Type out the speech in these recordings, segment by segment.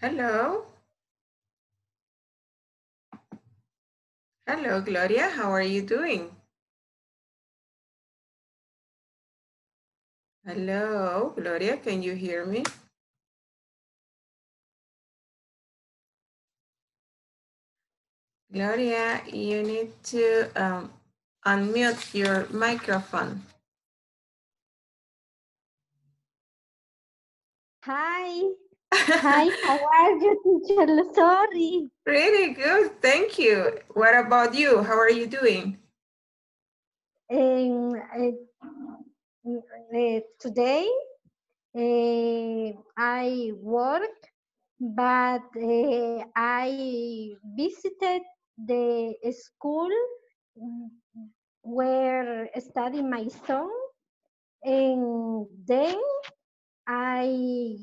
Hello. Hello, Gloria. How are you doing? Hello, Gloria. Can you hear me? Gloria, you need to unmute your microphone. Hi. Hi, how are you, teacher? Sorry. Pretty good. Thank you. What about you? How are you doing? Today I work, but I visited the school where study my son, and then I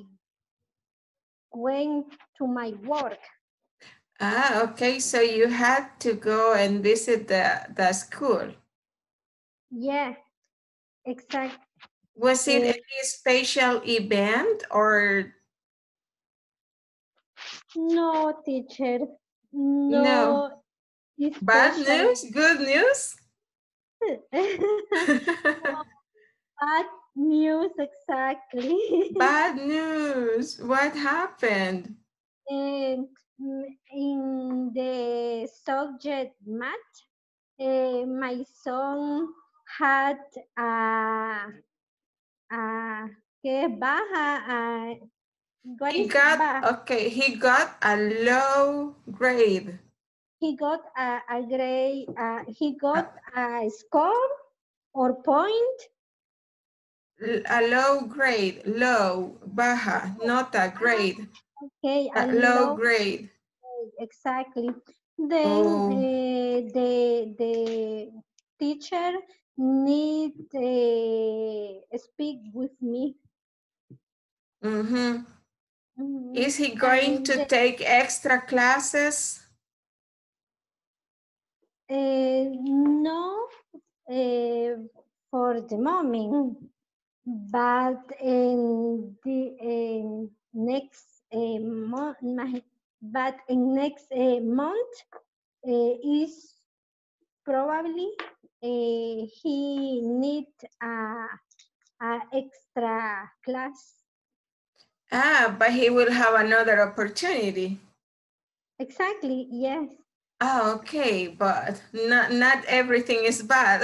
went to my work. Ah, okay. So you had to go and visit the school. Yeah, exactly. Was it any special event or No, teacher. no? No Bad special. news? Good news? Bad news, exactly. Bad news. What happened? And in the subject math, my son had a que baja, what He is got, baja? okay, he got a low grade. He got a grade, he A, got a score or point. a low grade, low, baja, not a grade, Okay, a a low low, grade. exactly. Then Oh, the teacher need speak with me. mm-hmm. Mhm. Is he going And to take extra classes? no, uh, for the moment, but in the next month, but in next month is probably he need a extra class. Ah, but he will have another opportunity. Exactly, yes. Ah, okay, but not everything is bad.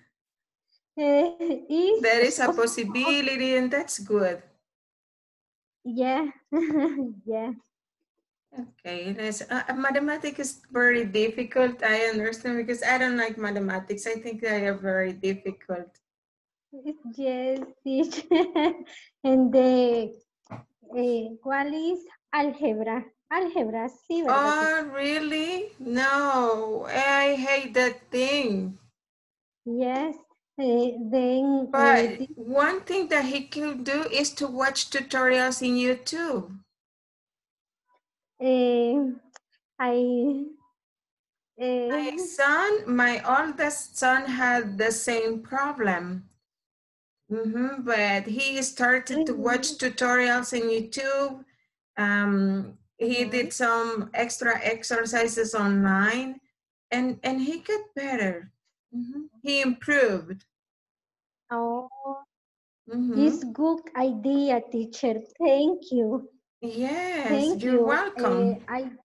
Is There is a so, possibility, and that's good. yeah, yeah. Okay, nice. Mathematics is very difficult. I understand because I don't like mathematics. I think they are very difficult. Yes, teacher. And the ¿cuál es álgebra? Álgebra, sí, ¿verdad, teacher? Oh, really? No, I hate that thing. Yes. Then But one thing that he could do is to watch tutorials in YouTube. I My oldest son had the same problem. But he started to watch tutorials in YouTube. He did some extra exercises online, and he got better. He improved. oh, it's Mhm. good idea, teacher. Thank you. Yes, Thank you're you. welcome.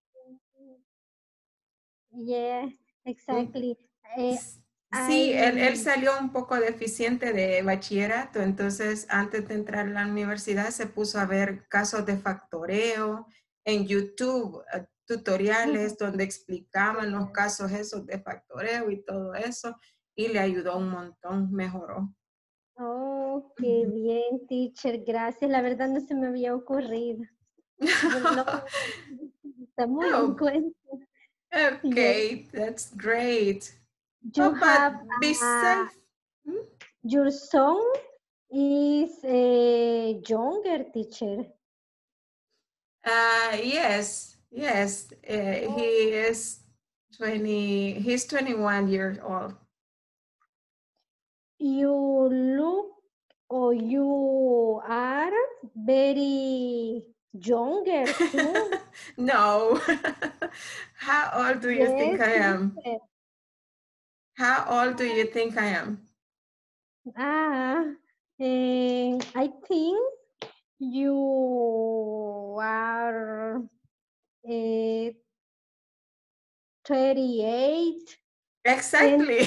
Yeah, Mm. exactly. Sí, él I salió un poco deficiente de bachillerato, entonces antes de entrar a la universidad se puso a ver casos de factoreo en YouTube, tutoriales donde explicaban los casos esos de factoreo y todo eso, y le ayudó un montón, mejoró. Oh, qué bien, teacher. Gracias. La verdad no se me había ocurrido. Bueno, no, está muy en Oh, cuenta. Yes. okay, that's great. You But have besides, hmm? your son is a younger teacher. Yes, he is 20, he's 21 years old. You look or you are very younger too. No. How old do you think Yes, I am? teacher. How old do you think I am? I think you are 38. And Exactly.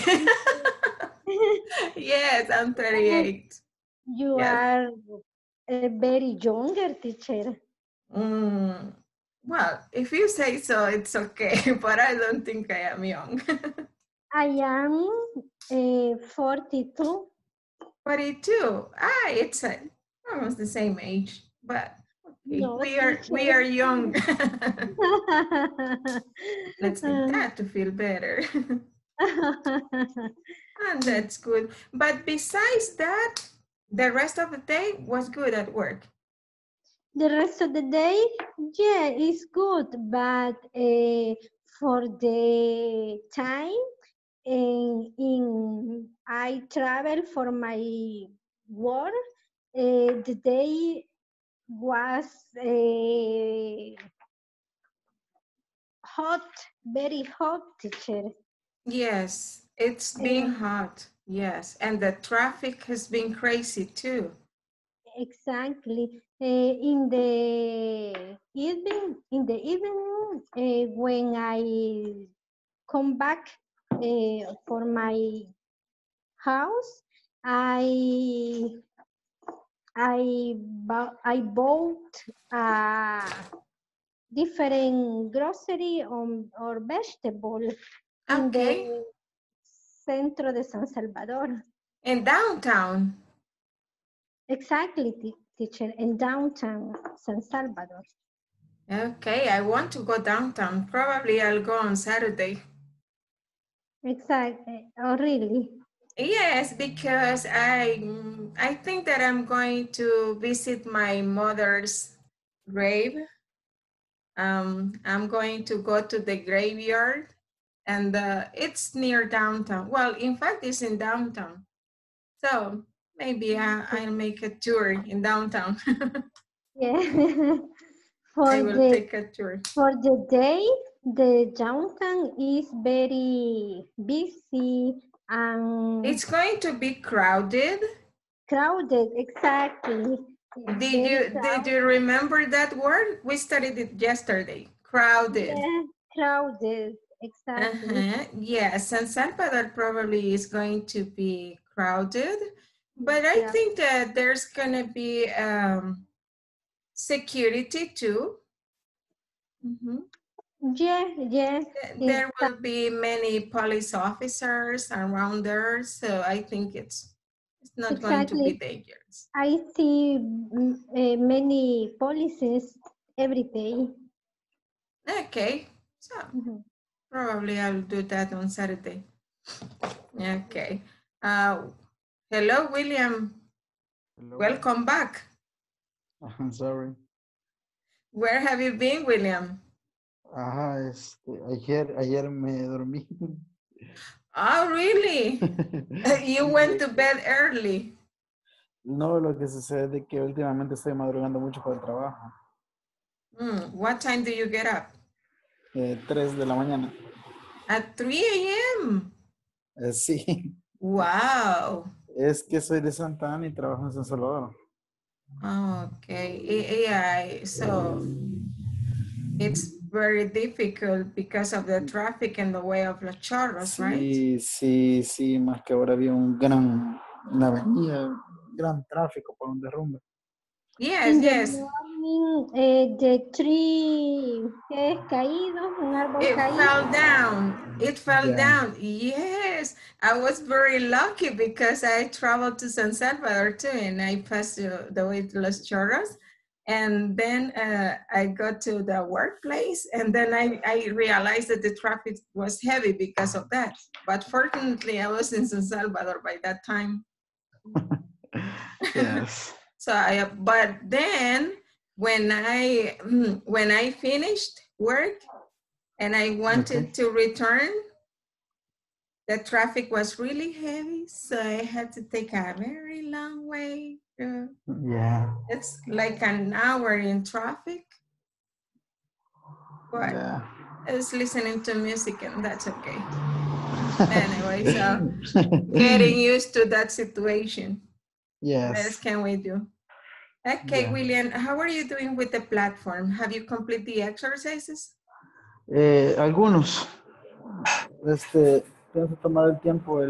Yes, I'm 38. you Yes. are a very younger teacher. Mm, well, if you say so, it's okay, but I don't think I am young. I am 42. 42. It's almost the same age, but okay, No, we are teacher. young. Let's think that to feel better. And that's good. But besides that, the rest of the day was good at work. The rest of the day, yeah, it's good, but for the time I travel for my work, the day was hot, very hot, teacher. Yes, it's been hot. Yes, and the traffic has been crazy too. Exactly. In the evening, when I come back for my house, I bought different grocery or vegetable in the Okay, centro de San Salvador. in downtown. Exactly, teacher, in downtown San Salvador. Okay, I want to go downtown. Probably I'll go on Saturday. Exactly. Oh, really? Yes, because I think that I'm going to visit my mother's grave. I'm going to go to the graveyard, and it's near downtown. Well, in fact, it's in downtown. So maybe I'll make a tour in downtown. Yeah. I will take a tour. For the day, the downtown is very busy and It's going to be crowded. crowded. Exactly. Very Did you crowded. remember that word? We studied it yesterday. Crowded. Yeah, crowded. Exactly. Yeah, San Salvador probably is going to be crowded, but I Yeah. think that there's going to be security too. Mhm. Yeah, yeah. There will be many police officers around there, so I think it's not going to be Exactly. dangerous. I see many policies every day. Okay, so Mhm. probably I'll do that on Saturday. Okay. Hello, William. Hello. Welcome back. I'm sorry. Where have you been, William? Ajá, ayer me dormí. Oh, really? You Sí, went to bed early. no, lo que sucede es de que últimamente estoy madrugando mucho por el trabajo. What time do you get up? 3 de la mañana. At 3 a.m. Sí. Wow. Es que soy de Santa Ana y trabajo en San Salvador. Okay. Yeah, so it's very difficult because of the traffic in the way of Los Chorros, right? Sí, más que ahora había una avenida, gran tráfico por un derrumbe. Yes, In the yes. morning, the tree que es caído, un árbol It caído. fell down. It fell Yeah. down. Yes. I was very lucky because I traveled to San Salvador too, and I passed the way to Los Chorros. And then I got to the workplace, and then I realized that the traffic was heavy because of that. But fortunately, I was in San Salvador by that time. Yes. So but then when I finished work and I wanted to return, the traffic was really heavy, so I had to take a very long way Yeah. It's like an hour in traffic. But Yeah. it's listening to music and that's okay. Anyway, so getting used to that situation. What else Yes. can we do? Okay, Yeah. William, how are you doing with the platform? Have you completed the exercises? Algunos. Pienso tomar el tiempo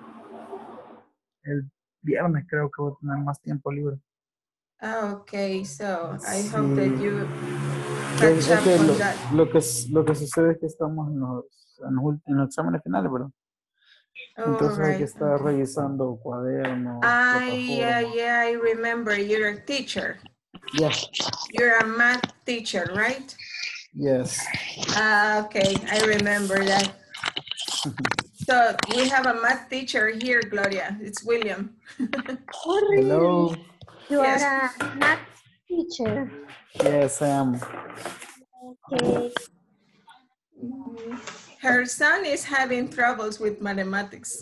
el viernes, creo que voy a tener más tiempo libre. Okay, so I Sí. hope that you Es catch up que on that. lo que sucede es que estamos en los exámenes finales, ¿verdad? Entonces hay que Right. estar revisando cuadernos, Yeah, plataformas. I remember you're a teacher. Yes. You're a math teacher, right? Yes. Okay, I remember that. So we have a math teacher here, Gloria. It's William. Oh, really? Hello. You Yes. are a math teacher. Yes, I am. Okay. Her son is having troubles with mathematics.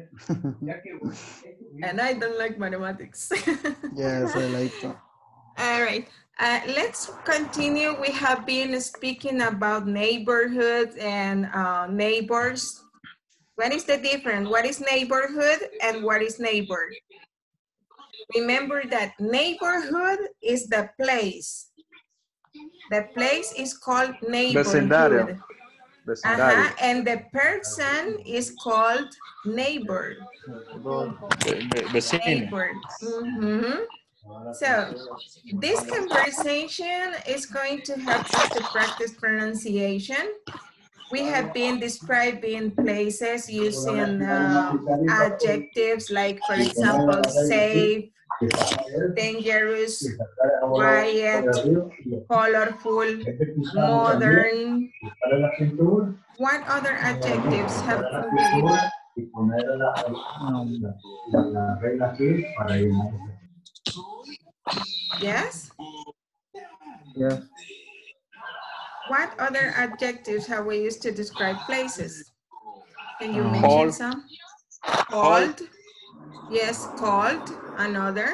And I don't like mathematics. Yes, I like that. All right, let's continue. We have been speaking about neighborhoods and neighbors. What is the difference? What is neighborhood and what is neighbor? Remember that neighborhood is the place. The place is called neighborhood. Vecindario. And the person is called neighbor. Vecino. Neighbor. So this conversation is going to help us to practice pronunciation. We have been describing places using adjectives like, for example, safe, dangerous, quiet, colorful, modern. What other adjectives have we used? Yes? Yes. What other adjectives have we used to describe places? Can you mention some? Cold. Yes, cold. Another.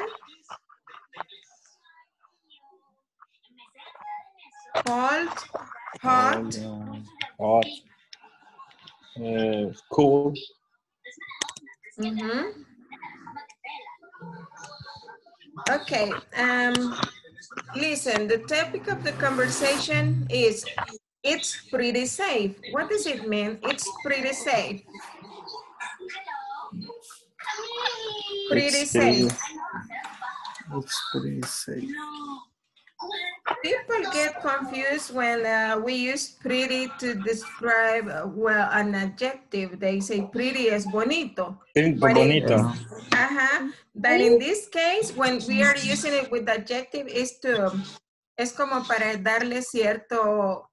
Cold. Hot. Hot. Cool. Okay. Listen, the topic of the conversation is it's pretty safe. What does it mean? It's pretty safe. Pretty safe. It's pretty safe. People get confused when we use pretty to describe, well, an adjective. They say pretty es bonito. Bonito. But in this case, when we are using it with adjective, es como para darle cierto,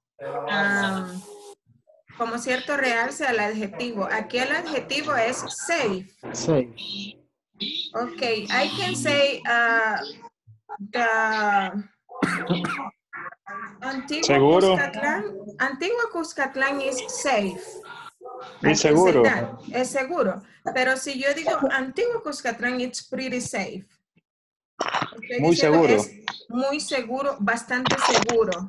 como cierto realce al adjetivo. Aquí el adjetivo es safe. Safe. Okay, I can say the Antigua Cuscatlán is safe. Es seguro. Es seguro. Pero si yo digo Antigua Cuscatlán, it's pretty safe. Muy seguro. Es muy seguro, bastante seguro.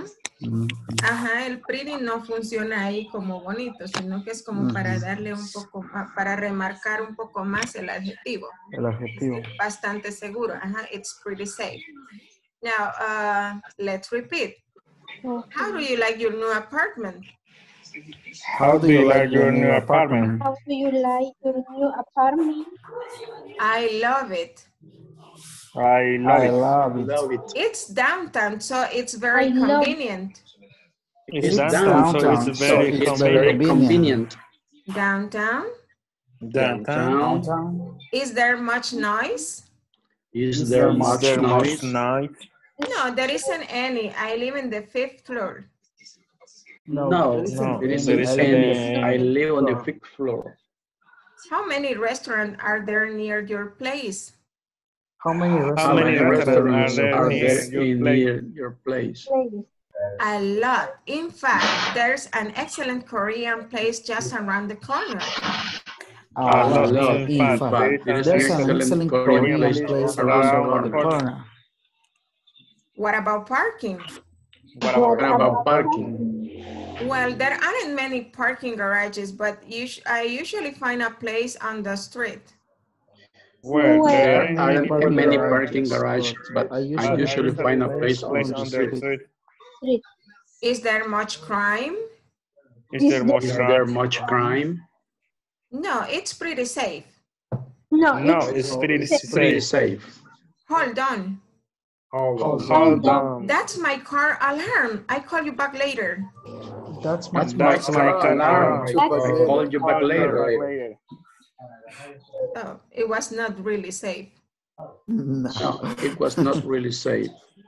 El pretty no funciona ahí como bonito, sino que es como para darle un poco, para remarcar un poco más el adjetivo. El adjetivo. Bastante seguro. It's pretty safe. Now, let's repeat. How do you like your new apartment? How do you like your new apartment? How do you like your new apartment? I love it. I love it. It's downtown, so it's very convenient. It's downtown, so it's very convenient. Downtown? Downtown. Is there much noise? Is there much noise? No, there isn't any. I live in the 5th floor. No, there isn't any. I live on the 5th floor. How many restaurants are there near your place? How many restaurants are there near your place? A lot. In fact, there's an excellent Korean place just around the corner. A A lot, lot. in In fact. fact, there is an There's an excellent excellent Korean Korean place place around around the the corner. corner. What about parking? What What about about parking? Well, there aren't many parking garages, but I usually find a place on the street. Well, Well, there aren't many garages, parking garages, but I usually find a place on the street. street. Is there much crime? Is there Is there much crime? No, it's pretty safe. No, It's pretty safe. Hold on. hold on. That's my car alarm. I call you back later. That's my That's my alarm. I'll call you back later. Oh, it was not really safe. No. No, it was not really safe.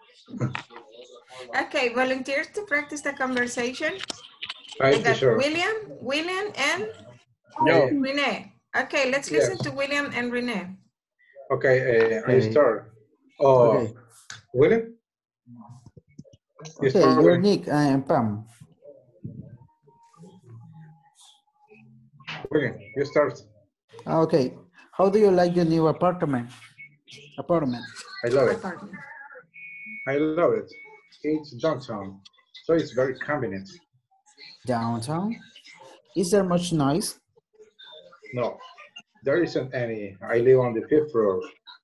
Okay, volunteers to practice the conversation. Hi, I got teacher. William, and Yo. Renee. Okay, let's listen to William and Renee. Okay, I Okay. start. Oh, Okay. William? You Okay, start, you're William. Nick. I am Pam. William, you start. Okay. How do you like your new apartment? I love it. Apartment. I love it. It's downtown, so it's very convenient. Downtown? Is there much noise? No, there isn't any. I live on the 5th floor.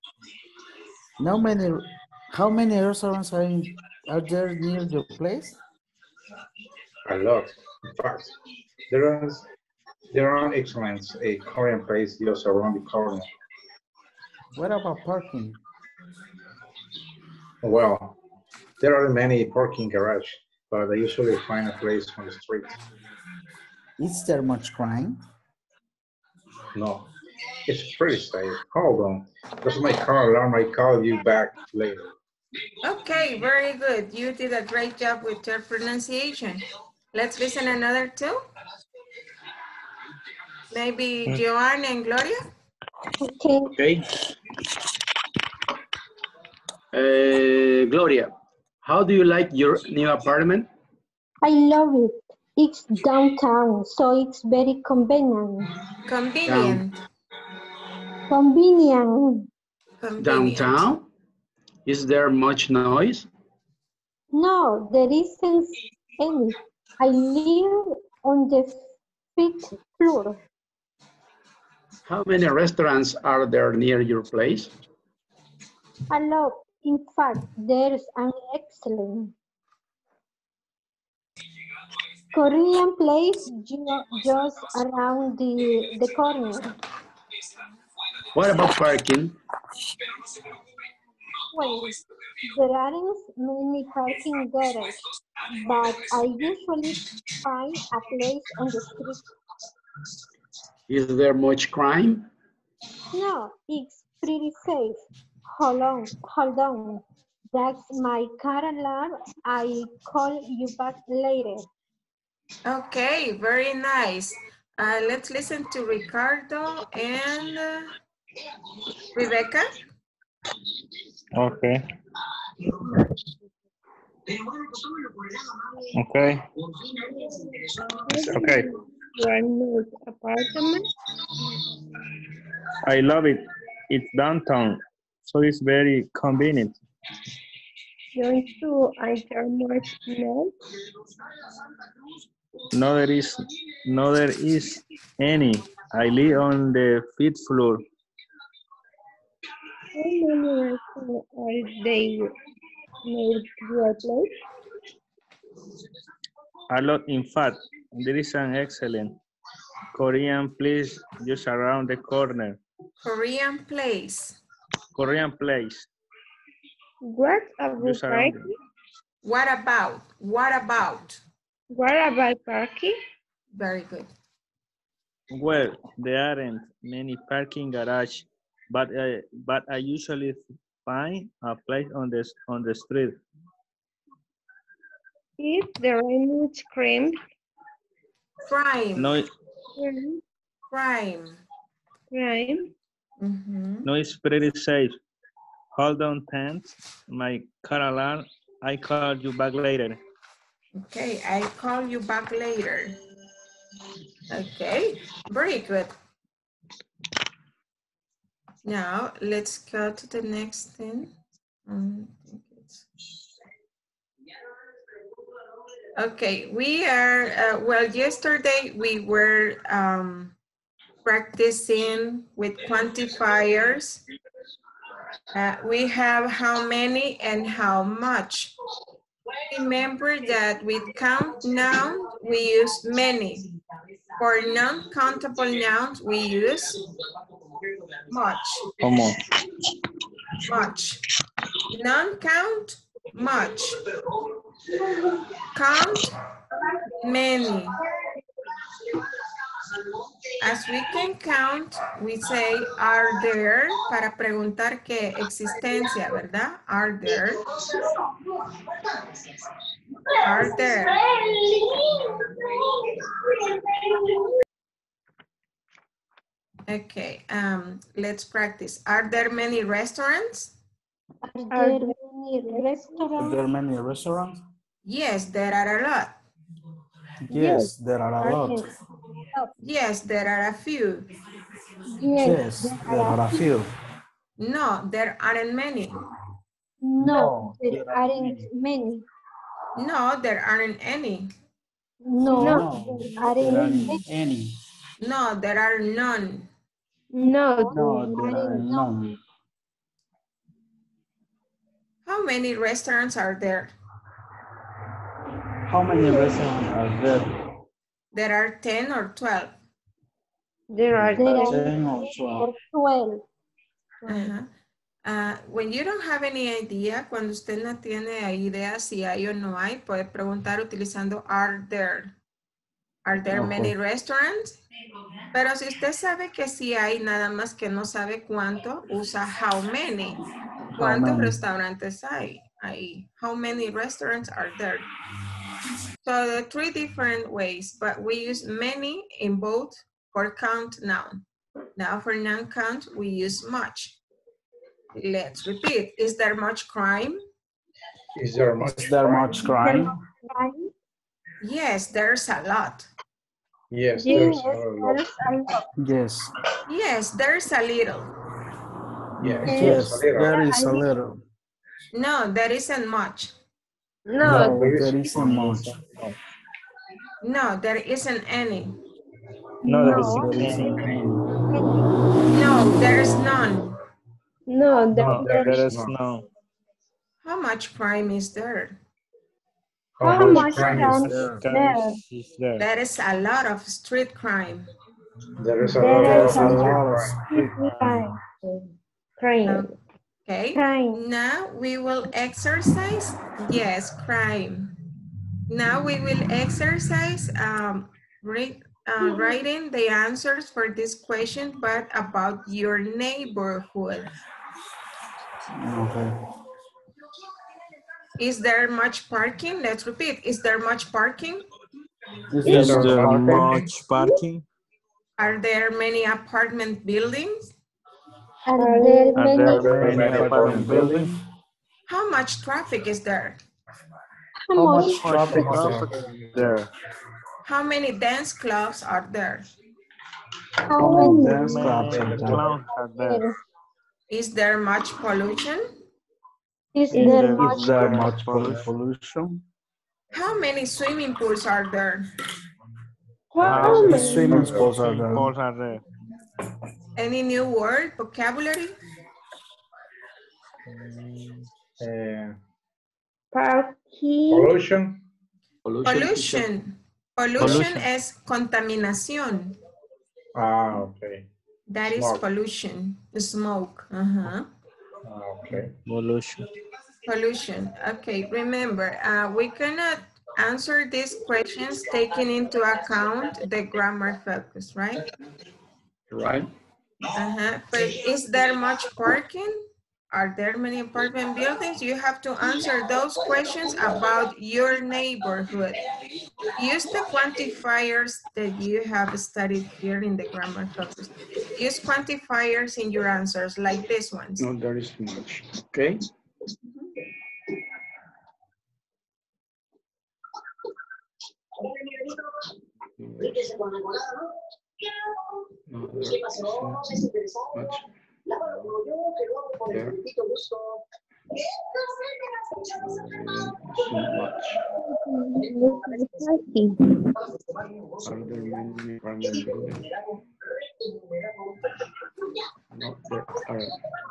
How many restaurants are there near your place? A lot. In fact, there are excellent a Korean place just around the corner. What about parking? Well, there are many parking garages, but I usually find a place on the street. Is there much crime? No, it's pretty safe. Hold on. That's my car alarm. I call you back later. Okay, very good. You did a great job with your pronunciation. Let's listen another two. Maybe Joanne and Gloria. Okay. Okay. Gloria, how do you like your new apartment? I love it. It's downtown, so it's very convenient. Convenient. Convenient. Convenient. Downtown? Is there much noise? No, there isn't any. I live on the 5th floor. How many restaurants are there near your place? A lot. In fact, there's an excellent Korean place just around the corner. What about parking? Well, there aren't many parking garages, but I usually find a place on the street. Is there much crime? No, it's pretty safe. Hold on. That's my car alarm. I call you back later. Okay, very nice. Let's listen to Ricardo and Rebecca. Okay. Okay. Okay. Your new apartment? I love it. It's downtown, so it's very convenient. Don't you enter much noise? No, there is any. I live on the 5th floor. How many restaurants are there near your place? A lot, in fact. There is an excellent Korean place just around the corner. Korean place. Korean place. What about Just around parking? What about? What about? What about parking? Very good. Well, there aren't many parking garage, but I usually find a place on the street. Is there much crime? Crime. No, Crime. Crime? Mm-hmm. no, it's pretty safe. Hold on, thanks. My car alarm. I call you back later. Okay, I call you back later. Okay, very good. Now let's go to the next thing. Okay, we are, well, yesterday we were practicing with quantifiers. We have how many and how much. Remember that with count nouns, we use many. For non-countable nouns, we use much. ¿Cómo? Much. Non-count, much. Count, many. As we can count, we say are there para preguntar qué existencia, ¿verdad? Are there? Are there? Okay, let's practice. Are there many restaurants? Are there many Are restaurants? there many restaurants? Yes, there are a lot. Yes, there are a lot. Yes, there are a few. Yes, there are a few. No, there aren't many. No, there aren't many. No, there aren't any. No, No, there there aren't aren't any. No, there are none. No, No, there are none. How many restaurants are there? How many restaurants are there? There are 10 or 12. there are 10 or 12. 12. Ajá. When you don't have any idea, cuando usted no tiene idea si hay o no hay, puede preguntar utilizando are there. Are there many restaurants? Pero si usted sabe que sí hay, nada más que no sabe cuánto, usa how many. ¿Cuántos restaurantes hay? Ahí. How many restaurants are there? So there are 3 different ways, but we use many in both for count noun. Now for non-count, we use much. Let's repeat. Is there much crime? Is there much crime? Yes, there's a lot. Yes, there's a lot. Yes. Yes, there's a little. Yes, there is a little. No, there isn't much. No, there isn't much. No, there isn't any. No, there There isn't isn't any. any. No, there's none. No, No, there is none. How much crime is there? How much crime is There. Is there. There is a lot of street crime. There is a There is a lot lot of of street crime. crime. Okay, Crime. now we will exercise. Yes, crime. Now we will exercise writing the answers for this question, but about your neighborhood. Okay. Is there much parking? Let's repeat. Is there much parking? Is there Much parking? Are there many apartment buildings? Are there Are many? there many apartment buildings? How much traffic is there? How much traffic is Traffic there? there. How many dance clubs are there? How many dance Many clubs are there? clowns are there. Is there much pollution? Is there Is there much pollution? How many swimming pools are there? How many swimming pools are there? Pools are there. Any new word, vocabulary? Parking. pollution. Pollution. Pollution es contaminación. Okay. That is Smoke. pollution. Smoke. Okay. Pollution. Pollution. Okay, remember, we cannot answer these questions taking into account the grammar focus, right? Right. But is there much parking? Are there many apartment buildings? You have to answer those questions about your neighborhood. Use the quantifiers that you have studied here in the grammar focus. Use quantifiers in your answers like these ones. No, there is much. Okay. parking? Are there many apartment buildings? No, there are.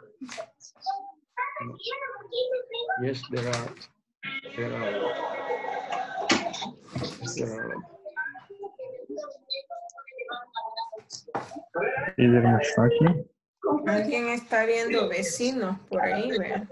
No. Yes, there are. There are. Yes, there are. Is there much parking? Alguien está viendo vecinos por ahí, ¿verdad?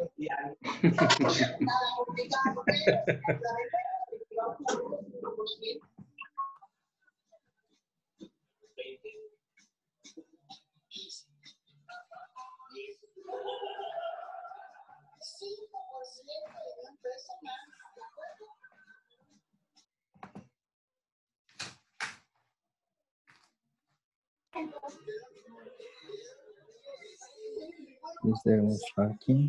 Is there much parking?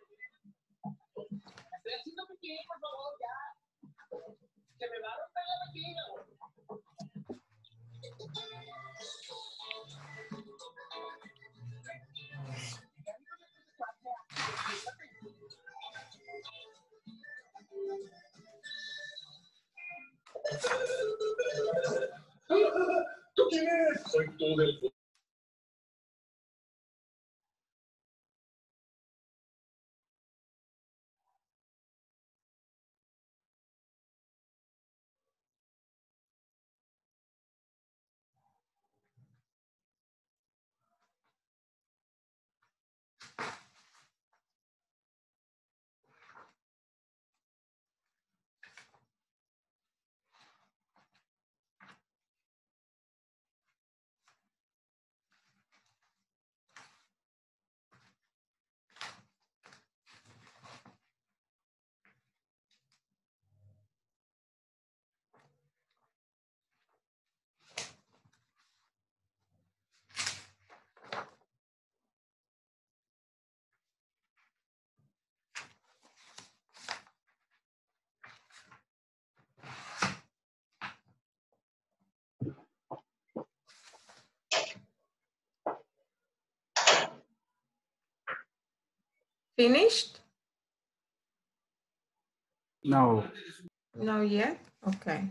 Finished? No. No yet? Okay.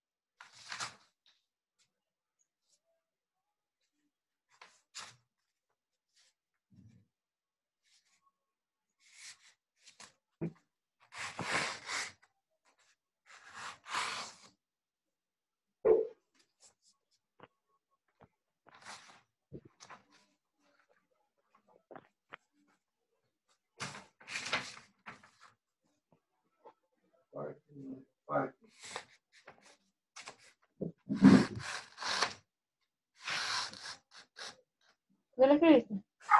¿Ya lo escribiste?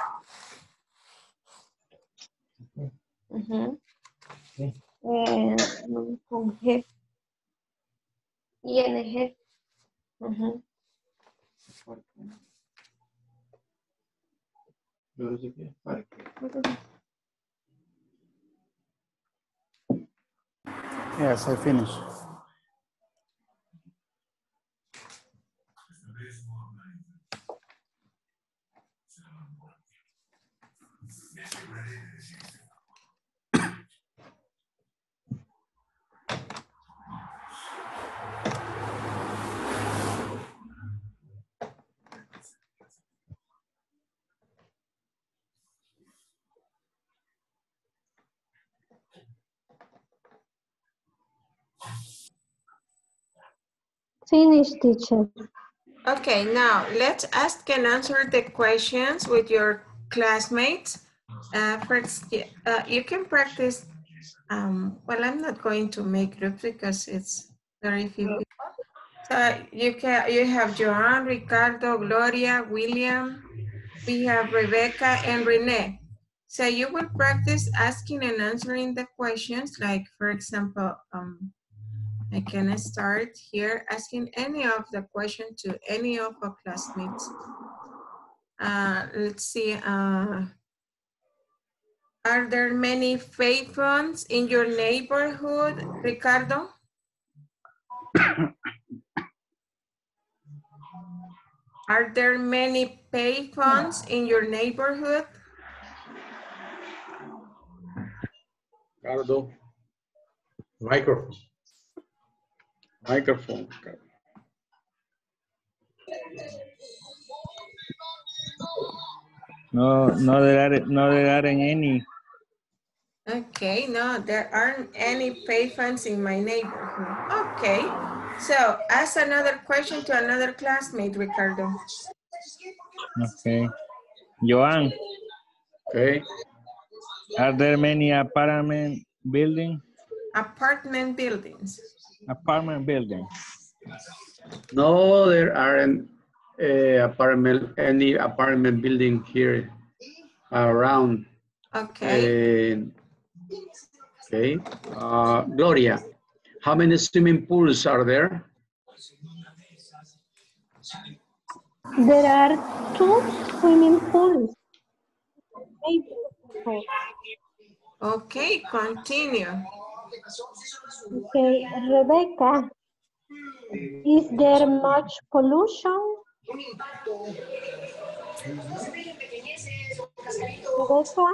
Ujú. Con G. ING. Ujú. Yes, I finished. Finish, teacher. Okay, now let's ask and answer the questions with your classmates. First, you can practice. Well, I'm not going to make groups because it's very few people. So you have Joan, Ricardo, Gloria, William. We have Rebecca and Renee. So you will practice asking and answering the questions. Like, for example, I can start here asking any of the question to any of our classmates. Let's see. Are there many payphones in your neighborhood, Ricardo? Are there many payphones in your neighborhood? Ricardo, microphone. Microphone. No, there aren't any. Okay, no, there aren't any payphones in my neighborhood. Okay, so ask another question to another classmate, Ricardo. Okay. Joan, Okay. are there many apartment buildings? Apartment buildings. Apartment buildings. No, there aren't any apartment building here around. Okay. Okay. Gloria, how many swimming pools are there? There are 2 swimming pools. Okay, continue. Okay, Rebecca, is there much pollution? Rebecca?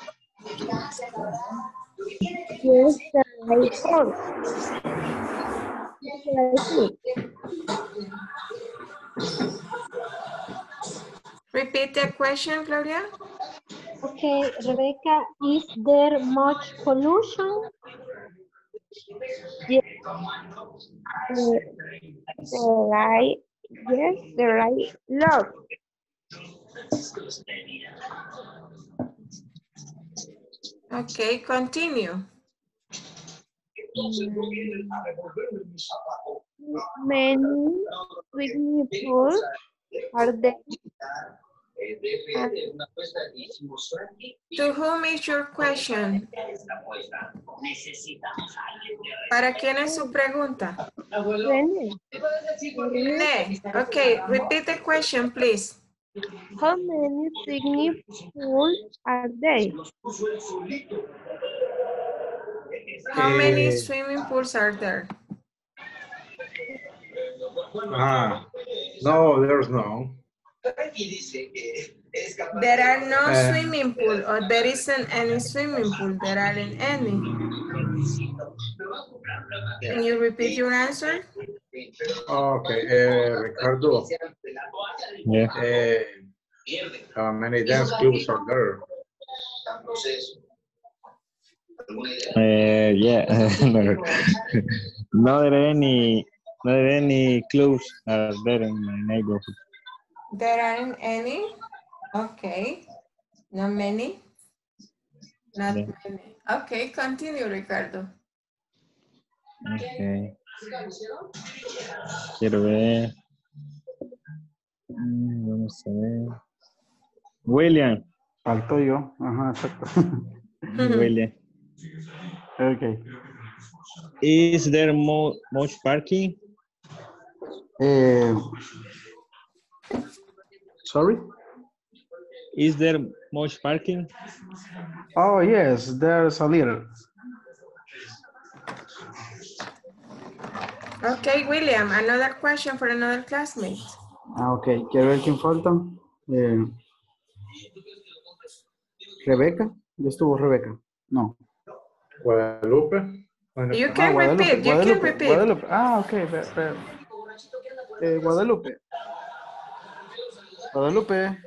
Yes, I call. Repeat the question, Gloria. Okay, Rebecca, is there much pollution? Yes, there are lots. Okay, continue. Many swimming pools are there. To whom is your question? ¿Para quién es su pregunta? René. Okay, repeat the question, please. How many swimming pools are there? How many swimming pools are there? No, there's no. There are no swimming pool, or there isn't any swimming pool. There aren't any. Can you repeat your answer? Okay, Ricardo. Yeah. How many dance clubs are there? Yeah. No there are any clubs are there in my neighborhood. There aren't any. Okay. Not many. Not Yeah. many. Okay, continue, Ricardo. Okay. Quiero ver. Vamos a ver. William. Falto yo. Ajá, exacto. William. Okay. Is there much parking? Sorry? Is there much parking? Oh, yes, there's a little. Okay, William, another question for another classmate. Ok, quiero ver quién falta. Rebeca. ¿Ya estuvo Rebeca? No. Guadalupe. You can repeat, you can repeat. Guadalupe. Ah, ok. Guadalupe. Guadalupe.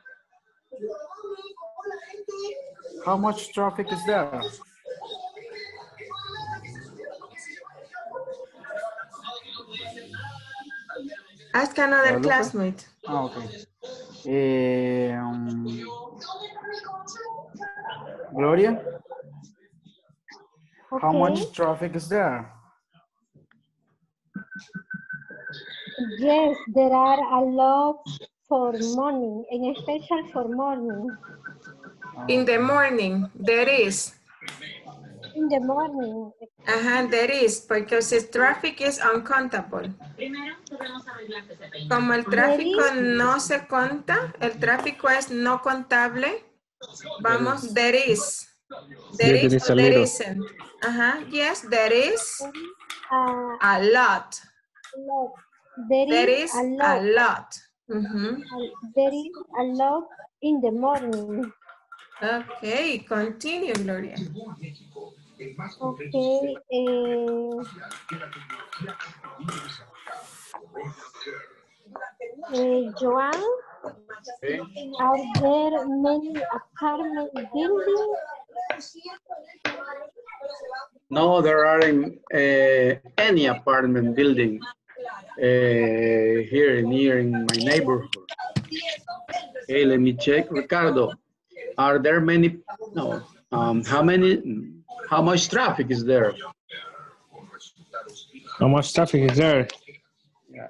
How much traffic is there? Ask another Guadalupe? classmate. Ah, ok. Gloria? Okay. How much traffic is there? Yes, there are a lot for morning, and especially for morning. In the morning, there is. In the morning. There is, because the traffic is uncountable. Como el tráfico no se conta, el tráfico es no contable, vamos, there is. There is or there isn't. Yes, there is a lot. There is a lot. There is a lot in the morning. Okay, continue, Gloria. Okay. Joan, Okay. are there many apartment buildings? No, there aren't any apartment building here near in my neighborhood. Okay, let me check. Ricardo, are there many? No. How much traffic is there? How much traffic is there? Yeah.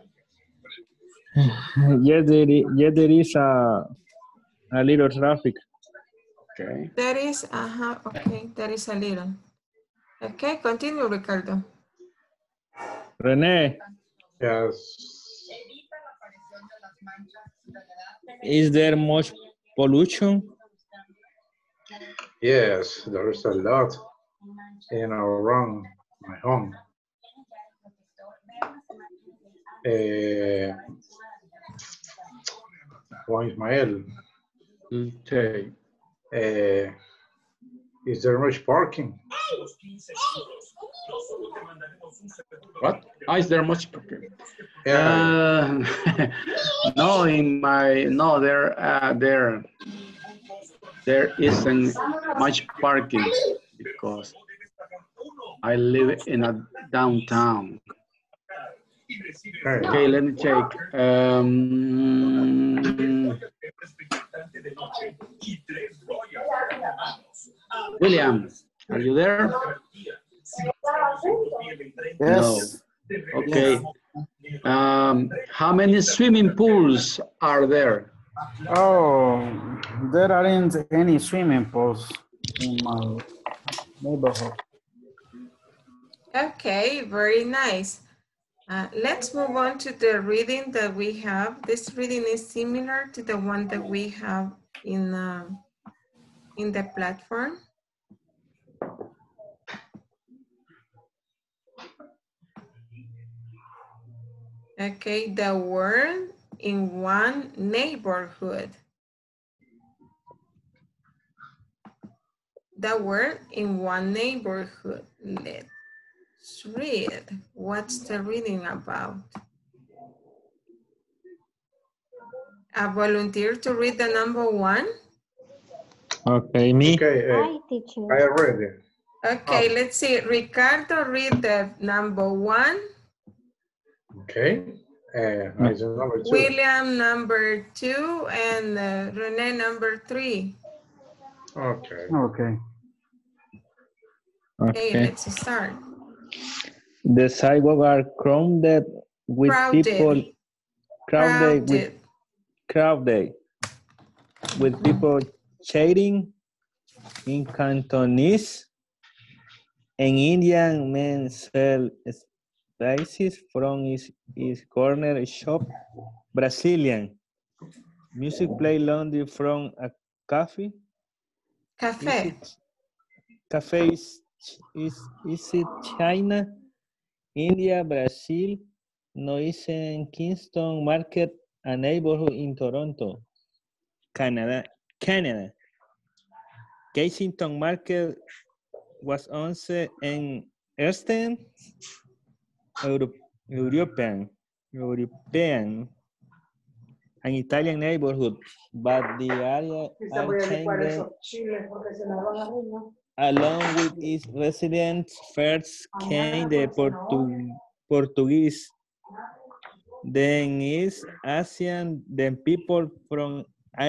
Yes, there is a little traffic. Okay. There is, okay, there is a little. Okay, continue, Ricardo. Rene, Yes. is there much pollution? Yes, there is a lot around my home. Juan Ismael, Okay. is there much parking? What? Is there much parking? Yeah. No, there isn't much parking because I live in a downtown. Okay, let me check. William, are you there? Yes. No. Okay. How many swimming pools are there? Oh, there aren't any swimming pools in my neighborhood. Okay, very nice. Let's move on to the reading that we have. This reading is similar to the one that we have in the platform. Okay, the word in one neighborhood. The word in one neighborhood. Let's read. What's the reading about? A volunteer to read the number one? Okay, me. Okay, Hi, teacher. I ready. Okay, let's see. Ricardo, read the number one. Okay. Is it number two? William, number two, and Rene, number three. Okay. Okay. Okay, Okay. let's start. The sidewalks are crowded with people. Crowded with people chatting in Cantonese. An Indian man sells spices from his corner shop. Brazilian music play loudly from a cafe. Cafe. Cafe is it China, India, Brazil, noise in Kingston Market, a neighborhood in Toronto, Canada. Kensington Market was once an Eastern European, an Italian neighborhood, but the area changed along with its residents. First came the Portuguese, then East Asian, then people from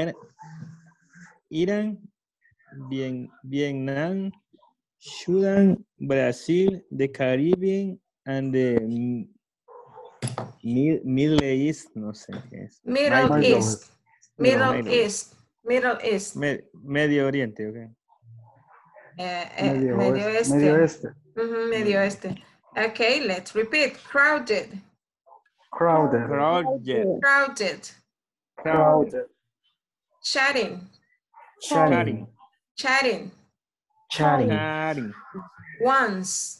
Iran, Vietnam, Sudan, Brazil, the Caribbean, and the Middle East, no sé qué es. Middle East. Medio Oriente, ok. Medio Este. Medio Este. Medio Este. Okay, let's repeat. Crowded. Crowded. Crowded. Crowded. Chatting. Chatting. Chatting. Chatting. Once.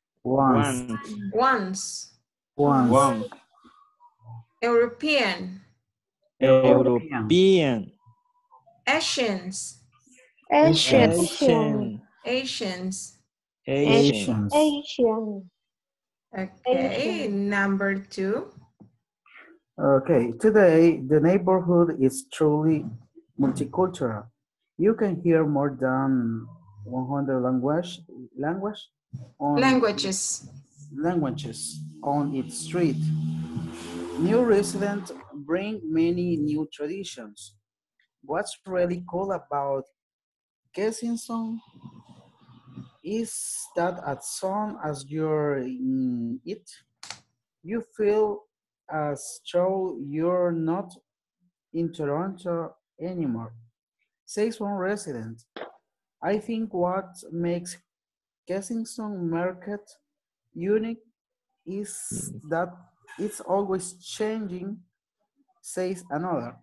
European. Asians. Okay, number 2. Okay, today the neighborhood is truly multicultural. You can hear more than 100 Languages. languages on its street. New residents bring many new traditions. What's really cool about Kensington is that as soon as you're in it, you feel as though you're not in Toronto anymore. Says one resident. I think what makes Kensington Market unique is that it's always changing, says another.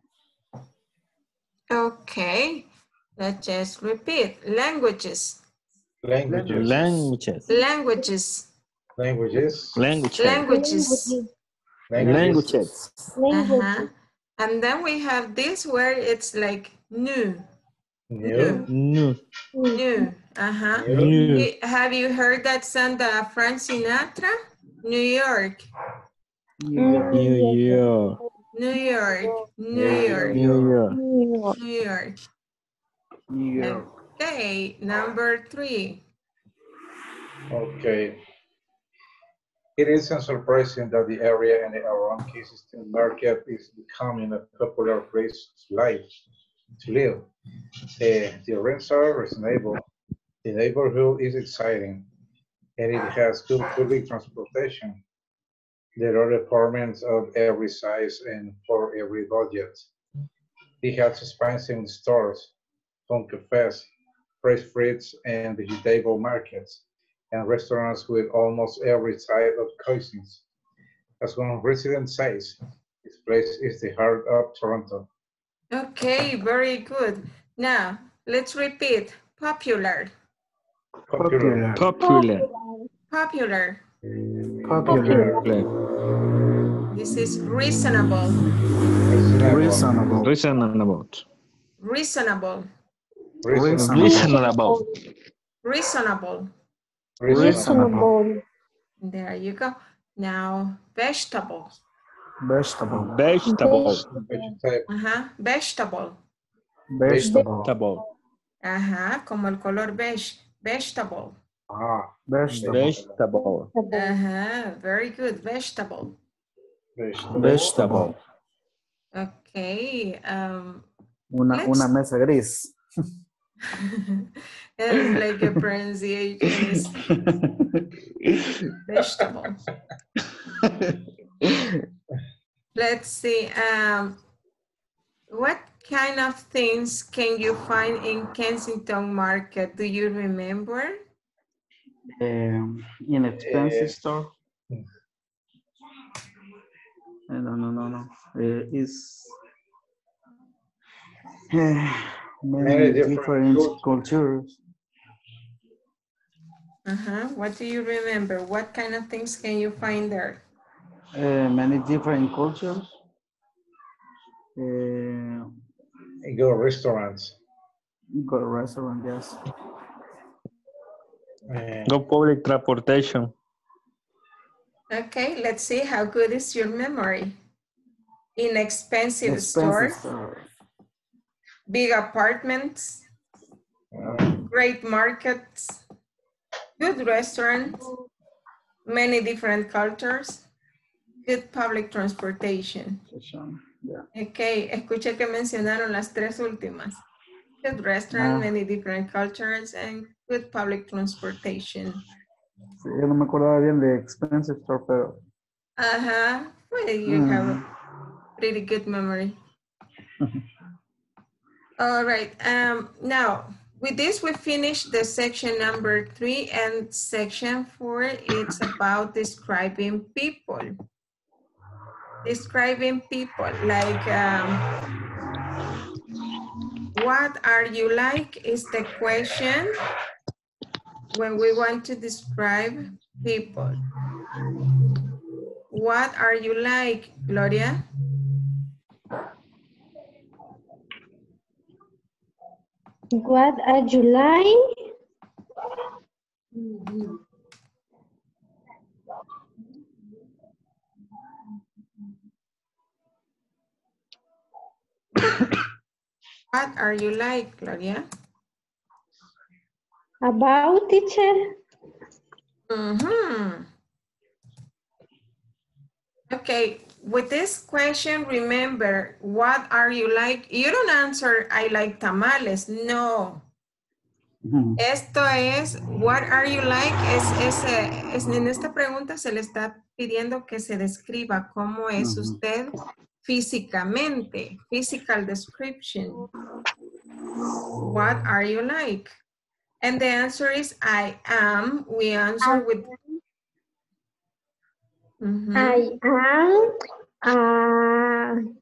Okay, let's just repeat. Languages. Languages. Languages. Languages. Languages. Languages. Languages. Languages. And then we have this where it's like new. New. New. New. New. Have you heard that song, Frank Sinatra? New York. New York. New York. New York. New York. New York. New York. New York. Okay, number 3. Okay. It isn't surprising that the area and around Kensington Market is becoming a popular place to live. The rents are reasonable. The neighborhood is exciting, and it has good public transportation. There are apartments of every size and for every budget. It has expansive stores, home cafes, fresh fruits and vegetable markets, and restaurants with almost every type of cuisines. As one resident says, this place is the heart of Toronto. Okay, very good. Now, let's repeat. Popular. Popular. Popular. Popular. Popular. This is reasonable. Reasonable. Reasonable. Reasonable. Reasonable. Reasonable. Reasonable. There you go. Now, vegetable. Vegetable. Vegetable. Vegetable. Vegetable. Como el color beige. Vegetable. Vegetable. Very good. Vegetable. Vegetable. Okay. Una mesa gris. And like a pronunciation is vegetable. Let's see. What kind of things can you find in Kensington Market? Do you remember? Inexpensive store. No. It's many different cultures. What do you remember? What kind of things can you find there? Many different cultures. Go restaurants. Go restaurant, yes. Go public transportation. Okay, let's see how good is your memory. Inexpensive stores, big apartments, great markets, good restaurants, many different cultures, good public transportation. Okay, escuché que mencionaron las 3 últimas. Good restaurant, many different cultures, and good public transportation. Sí, yo no me acordaba bien de expensive store, pero... Well, you have a pretty good memory. All right, now, with this, we finish the section number 3, and section 4, it's about describing people. Describing people, like, what are you like is the question when we want to describe people. What are you like, Gloria? What are you like? What are you like, Gloria? About, teacher? Mm-hmm. Okay, with this question, remember, what are you like? You don't answer, I like tamales. No. Esto es, what are you like? En esta pregunta se le está pidiendo que se describa cómo es usted físicamente. Physical description. What are you like? And the answer is I am. We answer with... I am.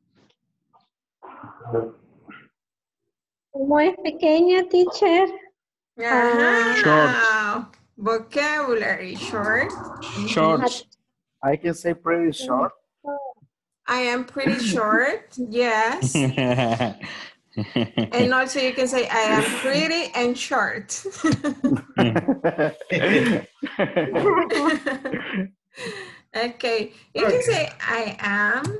¿Cómo es pequeña, teacher? Ajá. Vocabulary, short. Shorts. I can say pretty short. I am pretty short, yes. And also you can say I am pretty and short. Okay, you can say I am.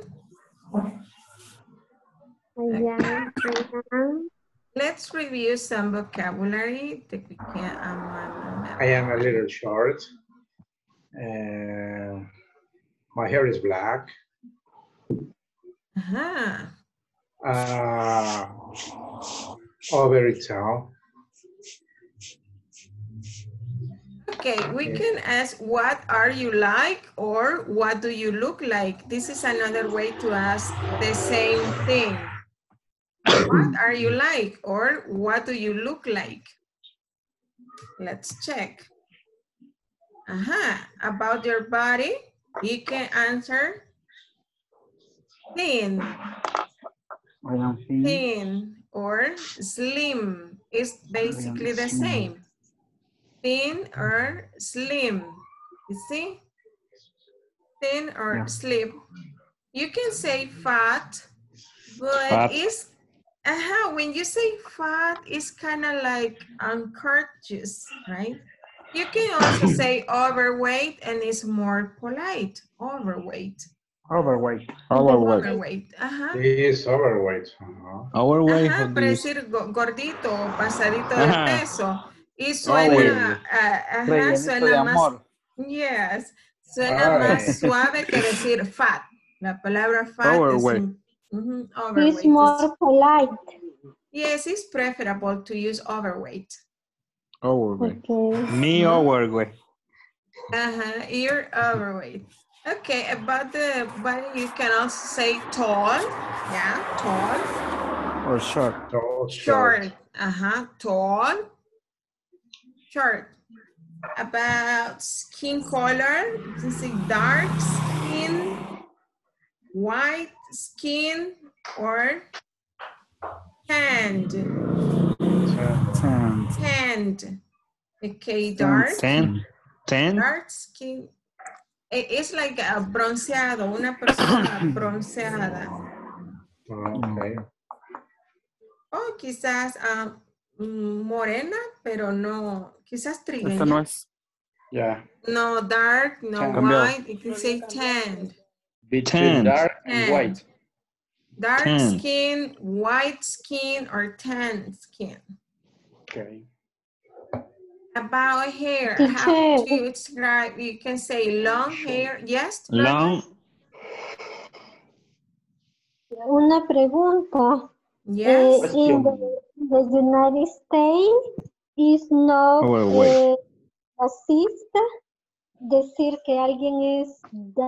Let's review some vocabulary that we can. I am a little short. My hair is black. Very tall. Okay, we can ask what are you like or what do you look like? This is another way to ask the same thing. What are you like or what do you look like? Let's check. About your body, you can answer thin. I am Thin or slim is basically the same. Thin or slim, you see? Thin or slim. You can say fat, but it's, when you say fat, it's kind of like unconscious, right? You can also say overweight and it's more polite, overweight. Overweight. Overweight. He is overweight. Overweight. Para decir gordito o pasadito de peso. Y suena, suena más, suena más suave que decir fat. La palabra fat overweight. Overweight. It's more polite. Yes, it's preferable to use overweight. Overweight. Okay. Me overweight. You're overweight. Okay, about the body, you can also say tall. Yeah, tall. Or short. Short. Tall. Short. About skin color, you can say dark skin, white skin, or tanned. Tanned. Okay, dark. Tan. Dark skin. It's like a bronceado, una persona bronceada. Okay. O quizás morena, pero no, quizás trigueña. Esta no es. Yeah. No dark, no white, you can say tanned. Between dark and white. Dark skin, white skin, or tan skin. Okay. About hair, how to describe, you can say long hair, yes? Long. Una pregunta. Yes. In the United States is not racista decir que alguien es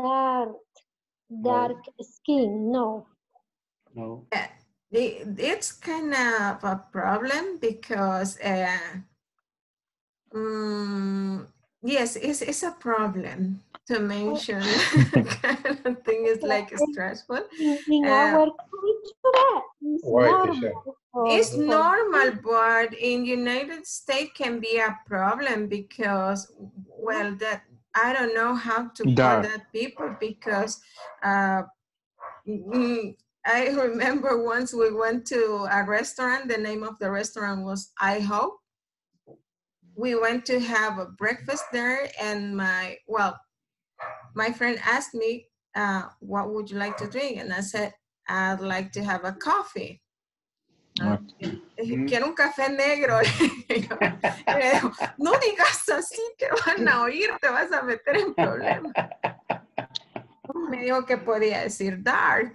dark skin, no. No. It's kind of a problem because yes, it's a problem to mention. Kind of thing is like stressful. In our culture, it's normal, but in United States can be a problem because, well, that I don't know how to call that people because I remember once we went to a restaurant. The name of the restaurant was IHOP. We went to have a breakfast there, and my friend asked me, what would you like to drink? And I said, I'd like to have a coffee. Quiero un café negro. No digas así, te van a oír, te vas a meter en problemas. Me dijo que podía decir dark.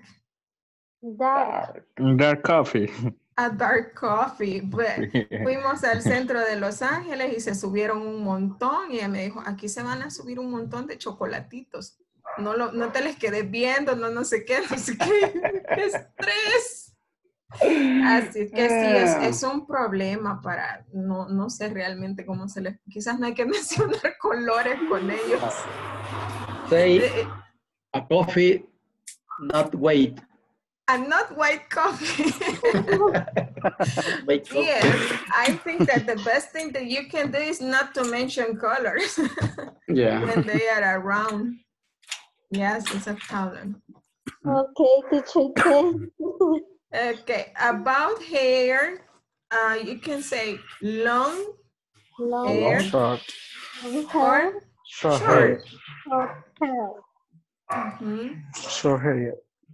Dark coffee. A dark coffee. But fuimos al centro de Los Ángeles y se subieron un montón. Y ella me dijo, aquí se van a subir un montón de chocolatitos. No te les quedes viendo, no sé qué, no sé qué. ¡Qué estrés! Así que sí, es un problema para, no sé realmente cómo se les, quizás no hay que mencionar colores con ellos. Say a coffee, not white. And not white coffee. White coffee. Yes, I think that the best thing that you can do is not to mention colors Yeah. when they are around. Yes, it's a problem. Okay, teacher. Okay, about hair, you can say long hair Short. or Short short. hair. Mhm. Short hair.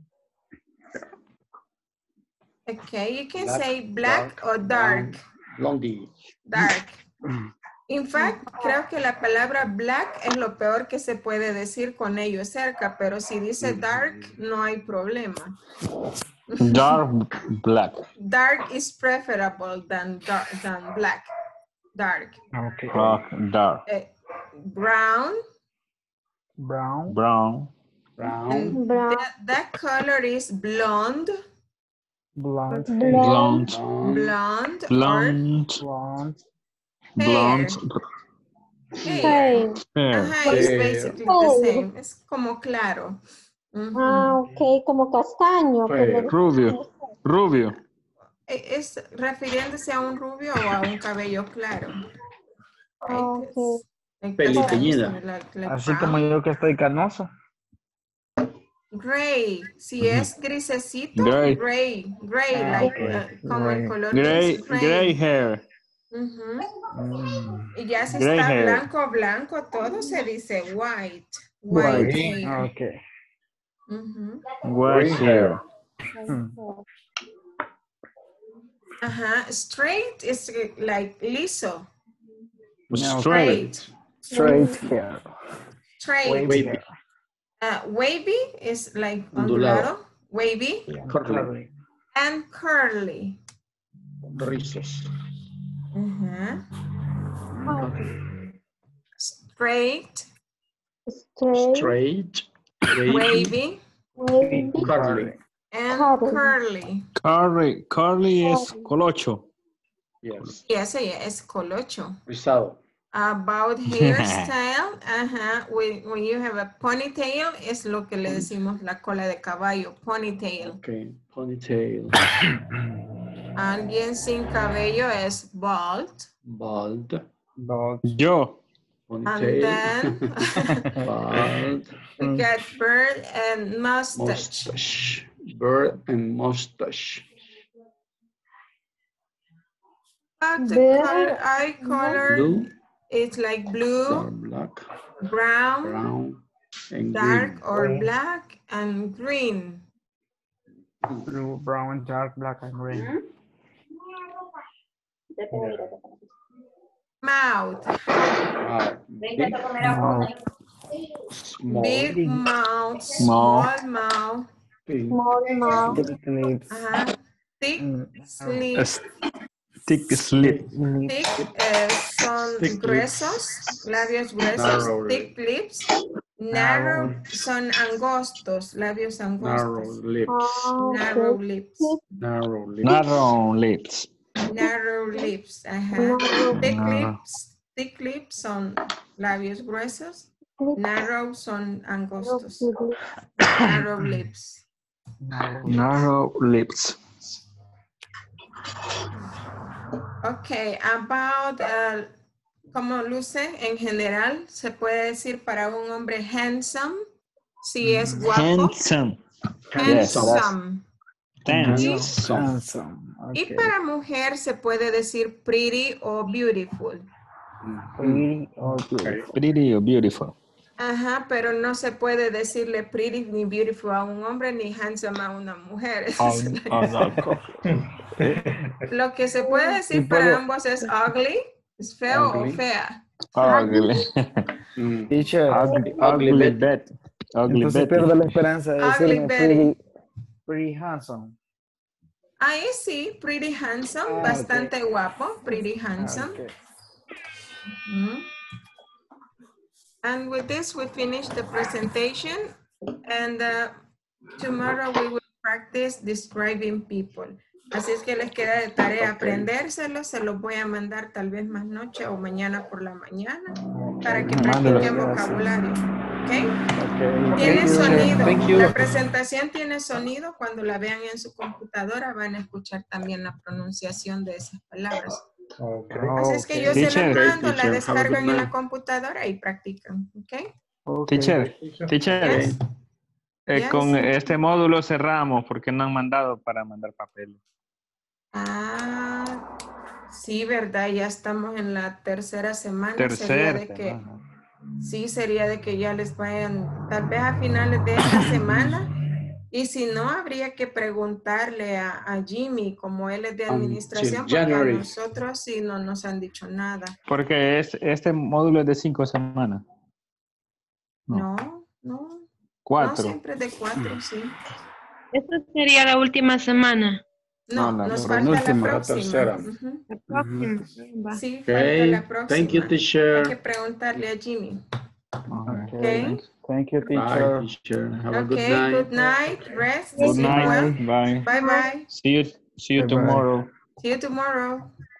Okay, you can Black, say black or dark. Blondie. Dark. In fact, creo que la palabra black es lo peor que se puede decir con ello cerca, pero si dice dark, no hay problema. Dark black. Dark is preferable than black. Dark. Okay. Dark. Brown. Brown. Brown. Brown. And that color is blonde. Blonde. Blonde. Blonde. Blonde. Blonde. Blonde. Hair. Hair. Ajá, it's basically the same. Es como claro. Ok, como castaño. Hair. Rubio. Rubio. ¿Es refiriéndose a un rubio o a un cabello claro? Peli teñida. Así como yo que estoy canoso. Gray. Si es grisecito, Gray. gray. Like, como el color Gray. gris, Gray hair. Y ya si Gray está hair. blanco, todo se dice white. White. hair. Okay. White hair. Straight is like liso. Straight. Straight hair. Straight. Wavy hair. Wavy is like Ondulado. ondulado. Wavy. Curly. And curly. Rizos. Straight. Straight. Wavy. Curly. And curly. Curly es colocho. Yes. Yes, es colocho. Rizado. About hairstyle, when you have a ponytail, es lo que le decimos la cola de caballo, ponytail. Okay. Ponytail. Alguien sin cabello es bald. Bald. Yo. Ponytail. And then Bald. we got bird and mustache. Mustache. Bird and mustache. But the Bird. eye color, Blue. it's like blue, Or black. brown, Brown. And dark green. or black, and green. Blue, brown, dark, black, and green. Mouth. Big small. Big mouth, small mouth. Big. Lips. Thick sleeve. Thick slit. Thick son Thick gruesos, labios gruesos. Narrow Thick lips. Narrow son angostos, labios Narrow angostos. lips. Narrow lips. Narrow lips. Narrow lips. Narrow lips. Thick lips son labios gruesos. Narrow son angostos. Narrow lips. Narrow lips. Okay, about cómo luce en general, se puede decir para un hombre handsome, si es guapo. Handsome. Handsome. Handsome. Y para mujer se puede decir pretty o beautiful. Pretty or beautiful. Pretty or beautiful. Ajá, pero no se puede decirle pretty ni beautiful a un hombre ni handsome a una mujer. Lo que se puede decir para ambos es ugly, es feo o fea. Ugly. Teacher, Ugly bet. Ugly entonces bet. pierdo la esperanza de Ugly decirme Betty. pretty handsome. Ahí sí, pretty handsome, Ah, bastante guapo, pretty handsome. Okay. Mhm. And with this, we finish the presentation. And tomorrow we will practice describing people. Así es que les queda de tarea aprendérselo. Se los voy a mandar tal vez más noche o mañana por la mañana para que practiquen vocabulario. ¿Ok? Tiene sonido. Thank you. La presentación tiene sonido. Cuando la vean en su computadora van a escuchar también la pronunciación de esas palabras. Okay. Así es que yo se Teacher. las mando, la Teacher, have a descargan good en la night. computadora y practican. ¿Ok? Teacher, Yes. Yes. con este módulo cerramos porque no han mandado para mandar papeles. Ah, sí, verdad, ya estamos en la tercera semana. Sería de que, sí, sería de que ya les vayan, tal vez a finales de esta semana. Y si no, habría que preguntarle a Jimmy, como él es de administración, porque a January. nosotros sí no nos han dicho nada. Porque este módulo es de 5 semanas. No, no. 4. No, siempre de 4, sí. Esta sería la última semana. No, No, la nos falta la penúltima, la próxima. tercera. Ujú. La próxima. Va. Sí, falta Okay. la próxima. Thank you, Hay que teacher. preguntarle a Jimmy. Okay. Thank you, Bye, teacher. teacher. Have a good Okay, night. good night. Rest. Good Sleep well. night. Bye. Bye bye. See you Bye-bye. tomorrow. See you tomorrow.